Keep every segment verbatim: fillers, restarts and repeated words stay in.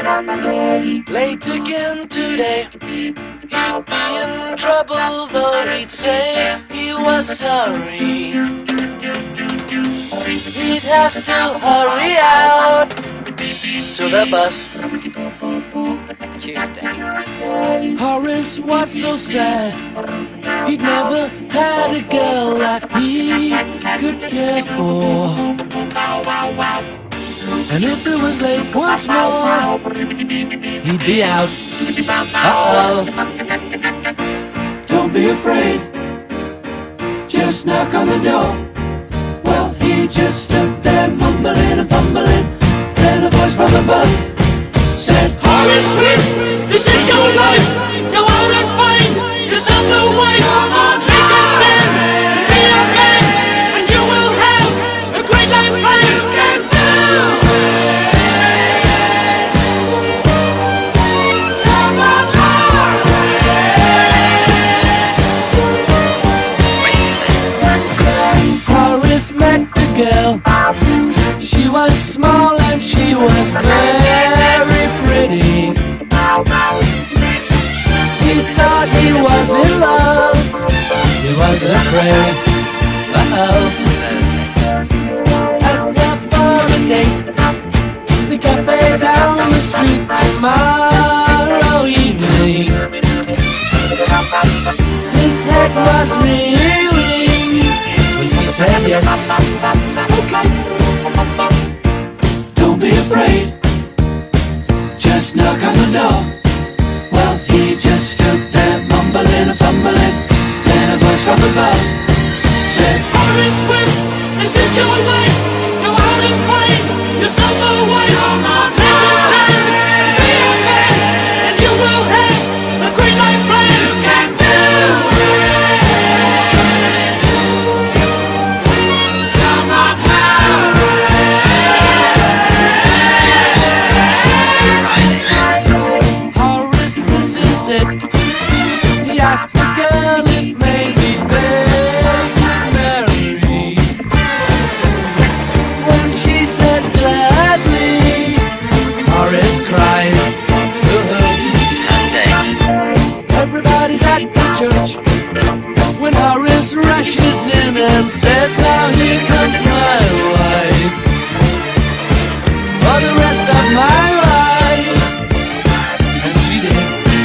Late again today. He'd be in trouble, though he'd say he was sorry. He'd have to hurry out to the bus. Tuesday. Horace was so sad. He'd never had a girl that he could care for. And if it was late once more, he'd be out. Uh-oh. Don't be afraid, just knock on the door. Well, he just stood there mumbling and fumbling. Then a voice from above said, Horace Swift, this is your life. Go out and find yourself a wife. Make a stand, be a man, and you will have a great life plan. You can do it. Come on, Horace. Horace met the girl. She was small and she was very pretty. He thought he was in love. He was afraid. Uh-oh. Asked her for a date. The cafe down the street tomorrow evening. His head was reeling when she said yes. Okay. don't be afraid, just knock on the door. Well, he just stood there mumbling and fumbling. Then a voice from above said, Horace Swift, this is your life. Go out and find yourself a wife. Make a stand, be a man, and you will have a great life plan. You can do it. Come on, Horace. Horace, this is it. He asks the girl if maybe they could marry. When she says gladly, Horace cries. Sunday. Everybody's at the church when Horace rushes in and says, now here comes my wife for the rest of my life. And she did.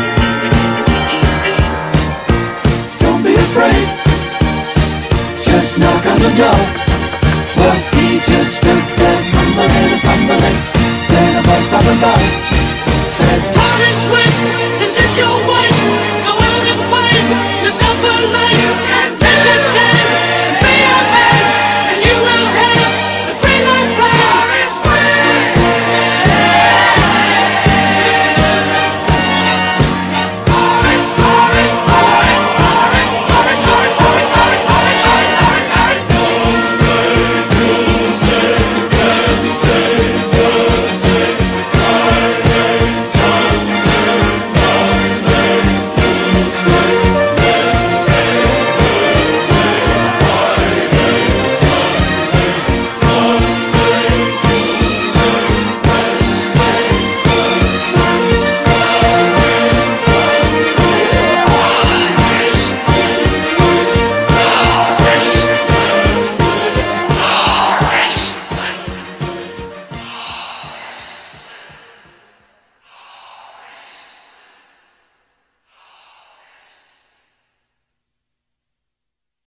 don't be afraid, just knock on the door. Well, he just stood there mumbling and fumbling. Then a voice from above said, Horace Swift, this is your wife.